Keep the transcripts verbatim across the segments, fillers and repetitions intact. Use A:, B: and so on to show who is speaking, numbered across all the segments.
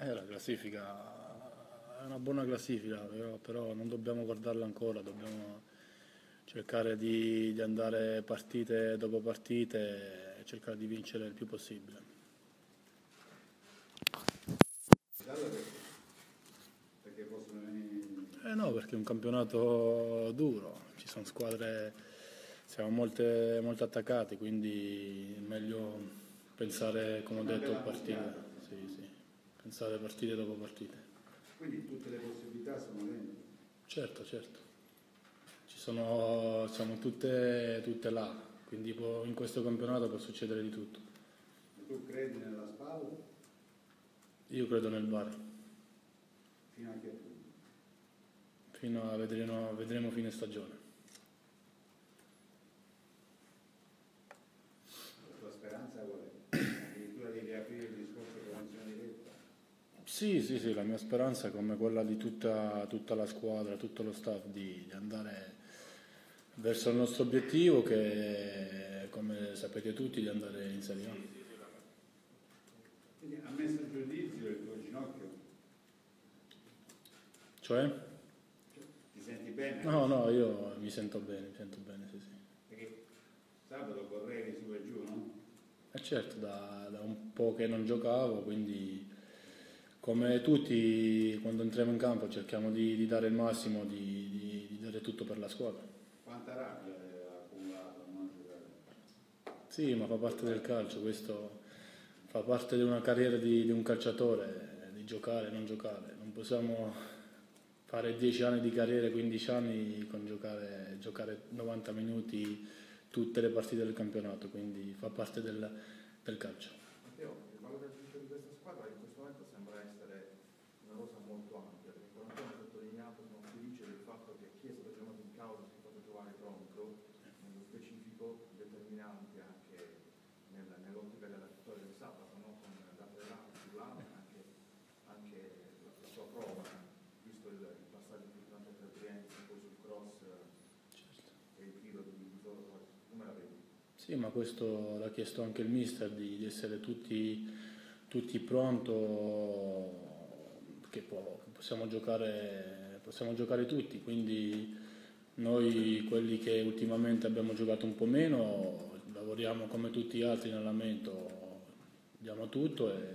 A: Eh, la classifica è una buona classifica, però, però non dobbiamo guardarla ancora, dobbiamo cercare di, di andare partite dopo partite e cercare di vincere il più possibile.
B: Perché possono venire.
A: Eh no, perché è un campionato duro, ci sono squadre, siamo molte, molto attaccati, quindi è meglio pensare, come ho detto, partite. Sì, sì, pensare partite dopo partite.
B: Quindi tutte le possibilità sono dentro.
A: Certo, certo. Ci sono, siamo tutte, tutte là, quindi può- in questo campionato può succedere di tutto.
B: E tu credi nella spada
A: Io credo nel V A R,
B: fino a che punto?
A: fino a vedremo, vedremo fine stagione.
B: La tua speranza qual è? Addirittura di riaprire il discorso prevenzione diretta?
A: Sì, sì, sì, la mia speranza è come quella di tutta, tutta la squadra, tutto lo staff, di, di andare verso il nostro obiettivo che, come sapete tutti, di andare in Serie A.
B: Quindi ha messo in giudizio il tuo ginocchio?
A: Cioè?
B: Ti senti bene?
A: No, no, io mi sento bene, mi sento bene, sì, sì.
B: Perché sabato correvi su e giù, no?
A: E certo, da, da un po' che non giocavo, quindi come tutti quando entriamo in campo cerchiamo di, di dare il massimo, di, di, di dare tutto per la squadra.
B: Quanta rabbia hai accumulato a non giocare?
A: Sì, ma fa parte del calcio, questo fa parte di una carriera di, di un calciatore, di giocare e non giocare. Non possiamo fare dieci anni di carriera, quindici anni con giocare, giocare novanta minuti tutte le partite del campionato, quindi fa parte del, del calcio.
C: Matteo, il valore aggiunto di questa squadra in questo momento sembra essere una cosa molto ampia, perché come abbiamo sottolineato sono felice del fatto che chi è stato chiamato in causa sia stato Giovanni Tronco, nello specifico determinante anche nel, nell'ottica della vittoria del sabato, no? Con da Ferrari sull'A, anche, anche la, la sua prova, visto il, il passaggio importante per Brienzi, poi sul cross e il tiro di Zoro, come la vedi?
A: Sì, ma questo l'ha chiesto anche il mister, di, di essere tutti, tutti pronto, perché può- possiamo giocare, possiamo giocare tutti, quindi noi quelli che ultimamente abbiamo giocato un po' meno lavoriamo come tutti gli altri in allenamento, diamo tutto e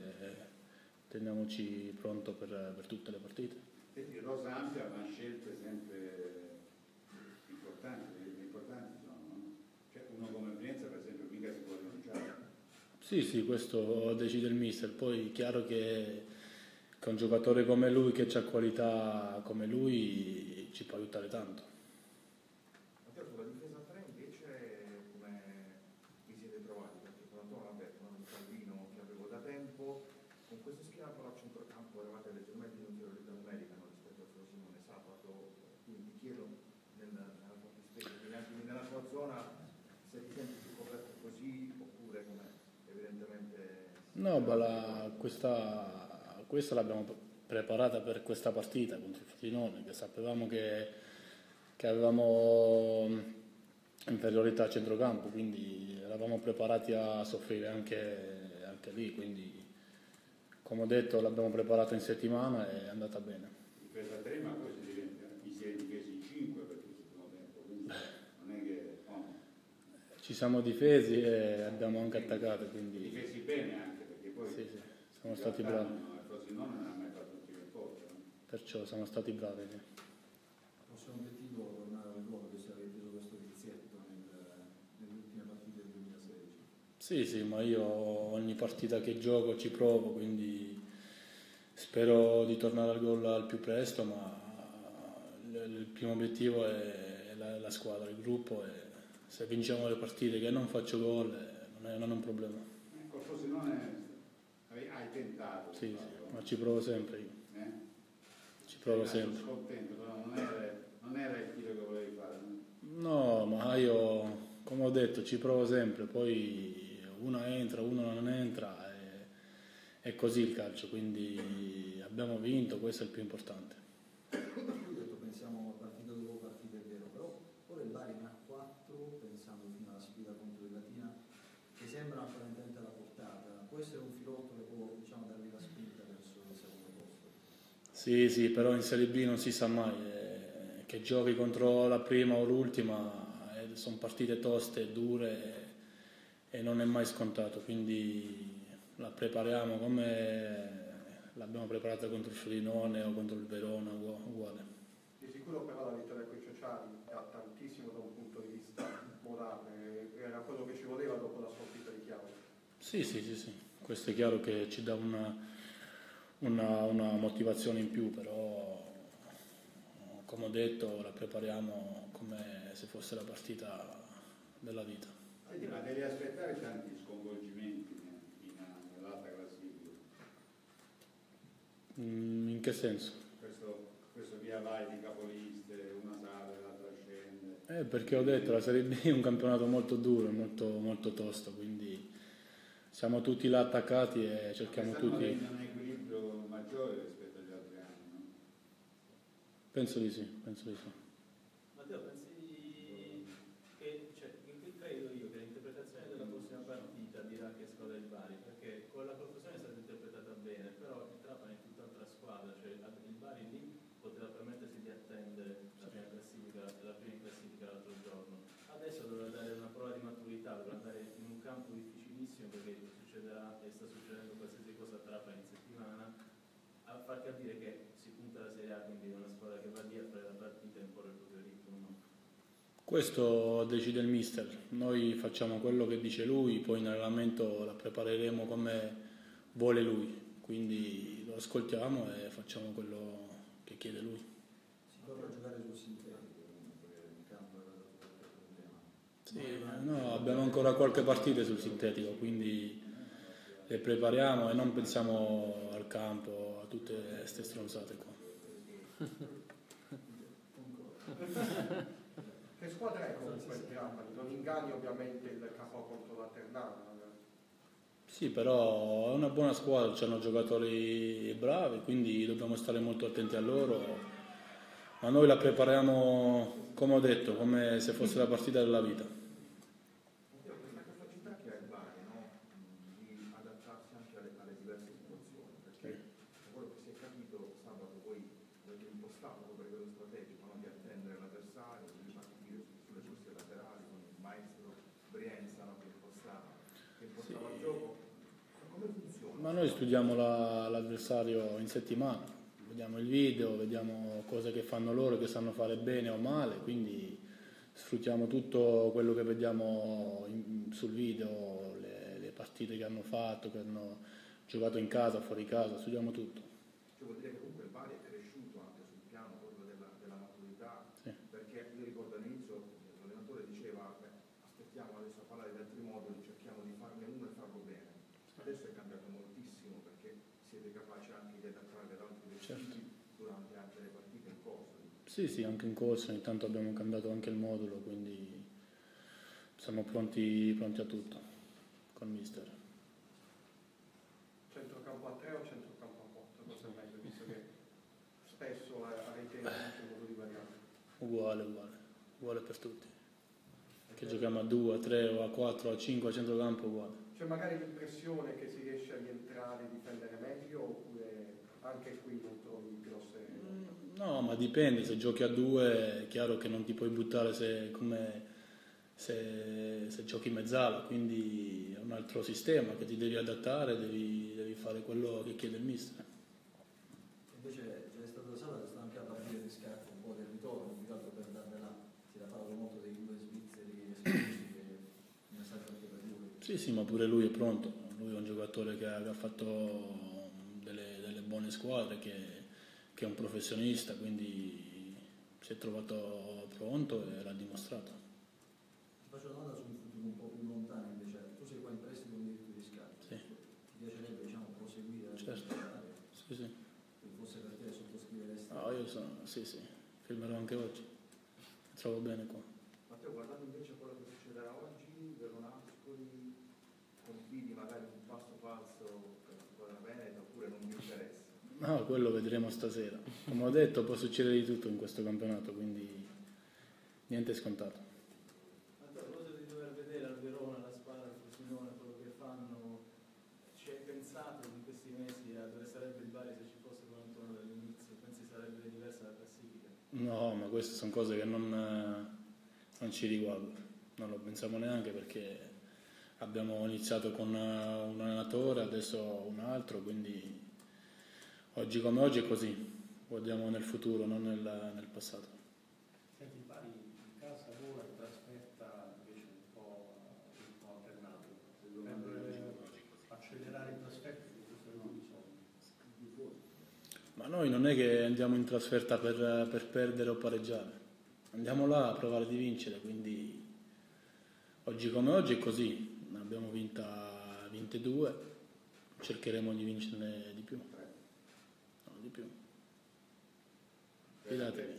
A: teniamoci pronto per, per tutte le partite.
B: Senti, rosa ampia, ma scelte sempre importanti, importanti sono, no? Cioè uno come Brienza per esempio mica si può rinunciare.
A: Sì, sì, questo decide il mister, poi è chiaro che, che un giocatore come lui, che ha qualità come lui, ci può aiutare tanto.
C: Matteo, sulla difesa a tre invece come vi siete trovati? Perché con Antonio vabbè, con Calvino che avevo da tempo, con questo schema però a centrocampo eravate leggermente in inferiorità numerica, no? Rispetto al Frosinone sabato, quindi ti chiedo nel, nella tua fattispecie, quindi anche nella tua zona, se ti senti più coperto così oppure come evidentemente.
A: No, ma la- questa, questa l'abbiamo preparata per questa partita contro il Frosinone, che sapevamo che, che avevamo inferiorità a centrocampo, quindi eravamo preparati a soffrire anche, anche lì, quindi come ho detto l'abbiamo preparata in settimana e è andata bene.
B: Difesa tre, ma poi si diventa, mi si è difesi in cinque per tutto il secondo tempo, quindi non è che. No.
A: Ci siamo difesi e abbiamo anche attaccato, quindi
B: Difesi bene anche, perché poi
A: sì, sì, siamo
B: in
A: stati
B: realtà
A: bravi,
B: non- il Frosinone non ha mai fatto un tiro in porta, no?
A: perciò siamo stati bravi. Sì.
D: Il vostro obiettivo è tornare al ruolo che se avete preso questo vizietto nel- nelle ultime partite del duemilasedici.
A: Sì, sì, ma io ogni partita che gioco ci provo, quindi spero di tornare al gol al più presto, ma il, il primo obiettivo è la, la squadra, il gruppo, e se vinciamo le partite che non faccio gol eh, non è, non è un problema.
B: Eh, col Frosinone hai, hai tentato di
A: Sì, sì,
B: farlo,
A: ma ci provo sempre io,
B: eh?
A: ci provo
B: Sei rimasto
A: sempre.
B: scontento, però non era, non era il tiro che volevi fare, no?
A: No, ma io, come ho detto, ci provo sempre, poi uno entra, uno non entra, e, è così il calcio, quindi abbiamo vinto, questo è il più importante.
D: Tu hai detto pensiamo partita dopo partita, è vero, però ora il Bari ne ha quattro, pensando fino alla sfida contro il Latina, che sembrano apparentemente alla portata. Può essere un filotto che può, diciamo, darvi la spinta verso il secondo
A: Sì, sì, però in Serie B non si sa mai, eh, che giochi contro la prima o l'ultima, eh, sono partite toste, dure e, e non è mai scontato, quindi la prepariamo come l'abbiamo preparata contro il Frosinone o contro il Verona, uguale.
E: Di sicuro però la vittoria con i sociali ha tantissimo da un punto di vista morale, era quello che ci voleva dopo la sconfitta di Chiavari.
A: Sì, sì, sì, sì, questo è chiaro che ci dà una, una, una motivazione in più, però come ho detto la prepariamo come se fosse la partita della vita.
B: Senti, ma devi aspettare tanti sconvolgimenti in, nell'alta classifica?
A: Mm, in che senso?
B: Questo, questo via vai di capoliste, una sale, l'altra scende.
A: Eh, perché ho detto, la Serie B è un campionato molto duro, molto, molto tosto, quindi siamo tutti là attaccati e cerchiamo
B: Quest'anno
A: tutti...
B: è un equilibrio maggiore rispetto agli altri anni, no?
A: Penso di sì, penso di sì.
F: Matteo, pensi che, cioè, credo io che l'interpretazione della prossima partita dirà che squadra è il Bari, perché con la professione è stata interpretata bene, però il Trapani è tutt'altra squadra, cioè il Bari lì poteva permettersi di attendere la prima classifica, la prima classifica l'altro giorno. Adesso dovrà dare una prova di maturità, dovrà andare in un campo difficilissimo perché succederà e sta succedendo qualsiasi cosa a Trapani in settimana, a far capire che si punta alla Serie A, quindi è una squadra che va lì a fare la partita e imporre il proprio ritmo. No?
A: Questo decide il mister, noi facciamo quello che dice lui, poi in allenamento la prepareremo come vuole lui, quindi lo ascoltiamo e facciamo quello che chiede lui.
D: Si torna a giocare sul sintetico, comunque in campo era dato qualche problema.
A: Sì, no, abbiamo ancora qualche partita sul sintetico, quindi le prepariamo e non pensiamo al campo, a tutte queste stronzate qua.
E: Che squadra è comunque il Trapani? Non inganni ovviamente il K O contro la Ternana.
A: Sì, però è una buona squadra, c'hanno giocatori bravi, quindi dobbiamo stare molto attenti a loro. Ma noi la prepariamo, come ho detto, come se fosse la partita della vita.
C: Questa capacità che ha il Bari, no? Di adattarsi anche alle, alle diverse situazioni, perché da quello che si è capito sabato voi avete impostato proprio a livello strategico, no? Di attendere l'avversario, di partire sulle corsie laterali con il maestro Brienza, no? che impostava, che impostava il gioco. Come funziona?
A: Ma noi studiamo la- l'avversario in settimana, vediamo il video, vediamo cose che fanno loro, che sanno fare bene o male, quindi sfruttiamo tutto quello che vediamo in- sul video, le, le partite che hanno fatto, che hanno giocato in casa, fuori casa, studiamo tutto.
C: Cioè vuol dire che comunque il Bari è cresciuto anche sul piano proprio della, della maturità,
A: Sì.
C: perché io ricordo all'inizio l'allenatore diceva beh, aspettiamo adesso a parlare di altri moduli, cerchiamo di farne uno e farlo bene. Adesso è cambiato moltissimo perché siete capaci anche di adattare ad altri vestiti
A: Certo.
C: durante anche le partite in corso.
A: Sì, sì, anche in corso, ogni tanto abbiamo cambiato anche il modulo, quindi siamo pronti, pronti a tutto col mister.
E: Centrocampo a tre o centrocampo a quattro? Cosa è meglio, visto che spesso eh, avete un modo di variare.
A: Uguale, uguale, uguale per tutti. Che giochiamo a due, a tre o a quattro, a cinque a centrocampo, uguale.
E: C'è magari l'impressione che si riesce a rientrare e difendere meglio oppure anche qui non trovi grosse...
A: No, ma dipende, se giochi a due è chiaro che non ti puoi buttare se, come se, se giochi mezzala, quindi è un altro sistema che ti devi adattare, devi, devi fare quello che chiede il mister.
D: Invece c'è stato sabato, sta anche a partire di scarto un po' del ritorno, più che altro per darvela, si era parlato molto dei due svizzeri esclusi, che un messaggio anche per lui.
A: Sì, sì, ma pure lui è pronto, lui è un giocatore che ha, che ha fatto delle, delle buone squadre, che, che è un professionista, quindi si è trovato pronto e l'ha dimostrato.
D: Ti faccio una domanda su un futuro un po' più lontano invece, tu sei qua in prestito con diritto di scatto,
A: Sì.
D: ti piacerebbe diciamo proseguire la
A: Certo.
D: tua
A: Sì, sì.
D: se fosse per te sottoscriveresti?
A: No, io sono, sì, sì, firmerò anche oggi, mi trovo bene qua.
C: Matteo, guardando invece a quello che succederà oggi, Veronascoli, confidi magari un passo falso per la squadra veneta oppure non mi interessa?
A: No, quello vedremo stasera. Come ho detto, può succedere di tutto in questo campionato, quindi niente è scontato.
F: Matteo, a proposito di dover vedere al Verona la squadra del Frosinone, quello che fanno, ci hai pensato in questi mesi a dove sarebbe il Bari se ci fosse quanto all'inizio?
A: No, ma queste sono cose che non, non ci riguardano, non lo pensiamo neanche perché abbiamo iniziato con un allenatore, adesso un altro, quindi oggi come oggi è così, guardiamo nel futuro, non nel, nel passato.
G: Senti, Bari in casa ora in trasferta invece un po', un po' alternato. Per accelerare in trasferta
A: Ma noi non è che andiamo in trasferta per, per perdere o pareggiare, andiamo là a provare di vincere, quindi oggi come oggi è così, ne abbiamo vinta, vinte due, cercheremo di vincerne di più, no, di più, fidatevi.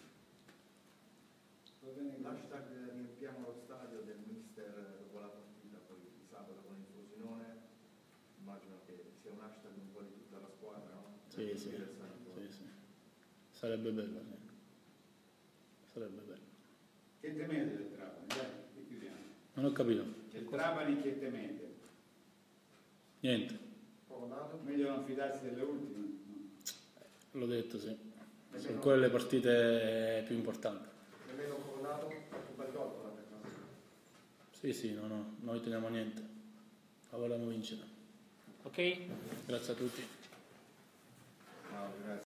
C: L'hashtag riempiamo lo stadio del mister dopo la partita, poi di sabato con il Frosinone, immagino che sia un hashtag un po' di tutta la squadra, no?
A: Sì, sì, sì, sì. Sarebbe bello, sì. Sarebbe bello.
B: Che temete del Trapani? Dai, che chiudiamo.
A: Non ho capito.
B: Del Trapani che temete?
A: Niente,
E: Coronato.
B: Meglio non fidarsi delle ultime? No.
A: l'ho detto, sì. Sono quelle le partite più importanti.
E: Nemmeno Coronato, ha fatto un bel gol con la terra.
A: Sì, sì, no, no, noi teniamo niente. La vogliamo vincere.
H: Ok?
A: Grazie a tutti.
C: No, grazie.